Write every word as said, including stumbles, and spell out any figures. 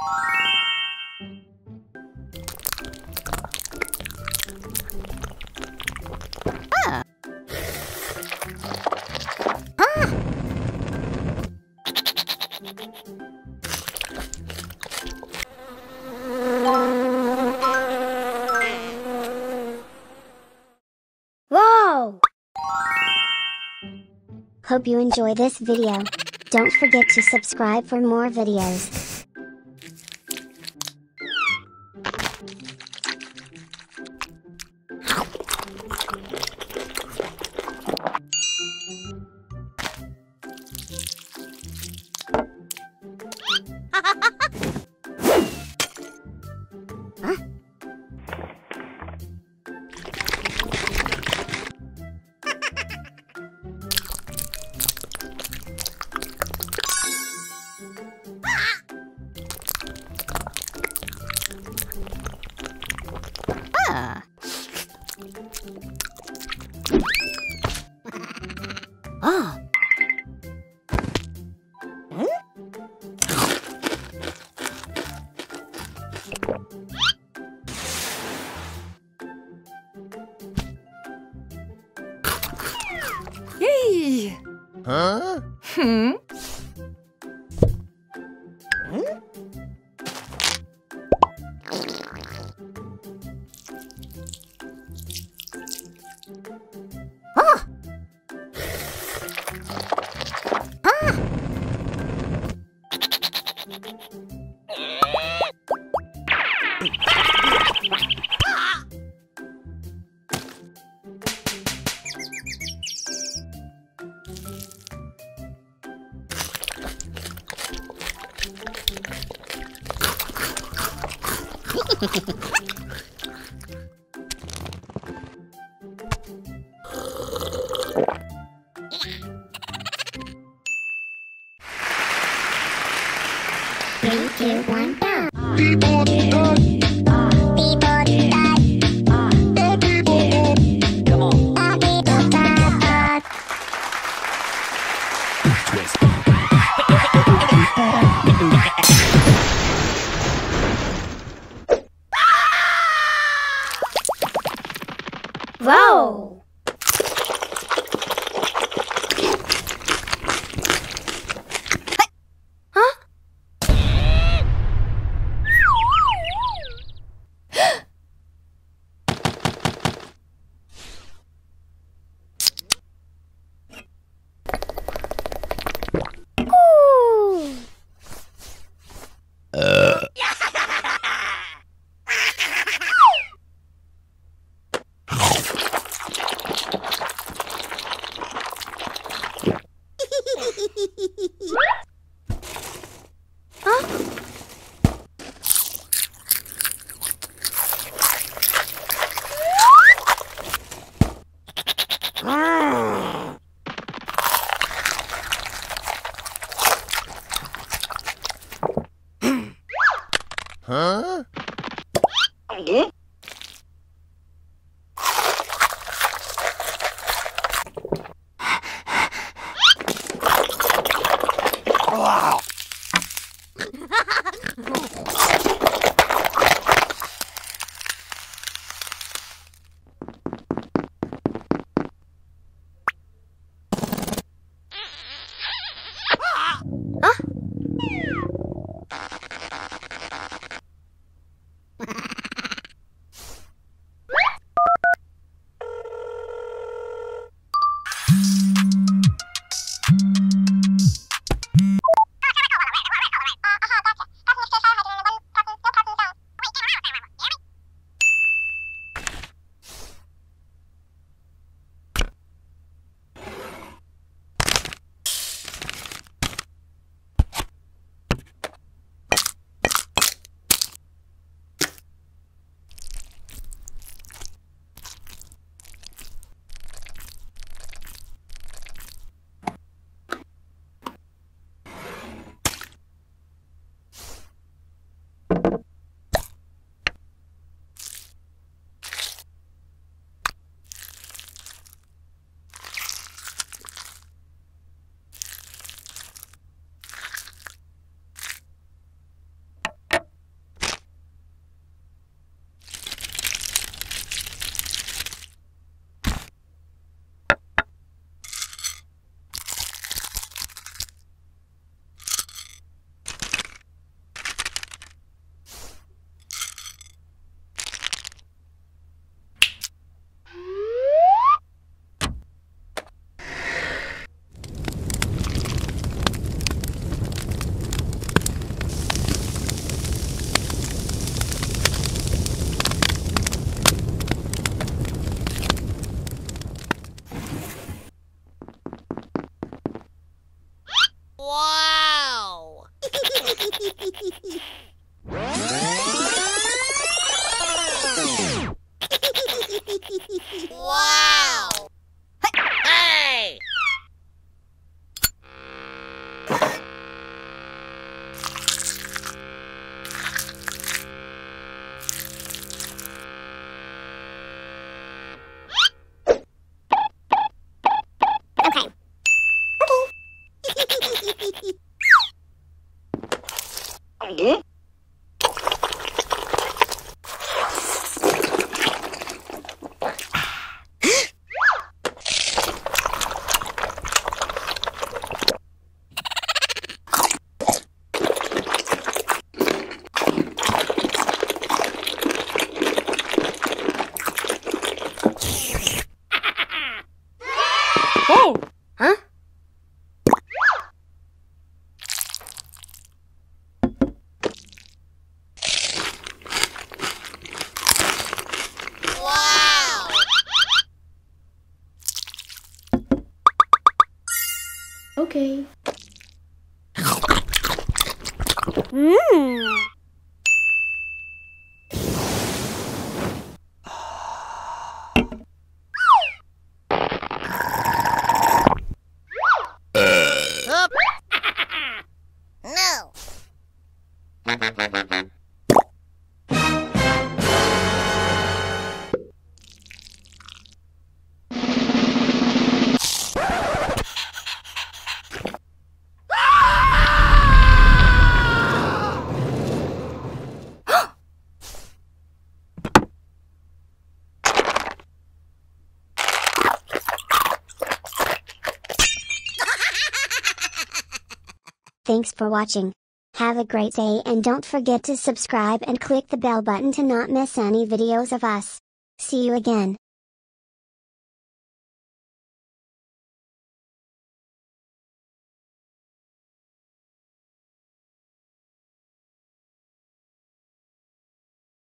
Whoa! Hope you enjoy this video. Don't forget to subscribe for more videos. Huh? Ah. Ah. Hmm? Hey. Huh? Hmm. Hmm? Ah. Ah. Three, two, one, go! People die. People die. The people die. Come on. All people die. Twist. Whoa! Huh? Ooh. Huh? Huh? Wow. Huh? Oh! Huh? Wow! Okay. Mmm. Up. No. Thanks for watching. Have a great day and don't forget to subscribe and click the bell button to not miss any videos of us. See you again.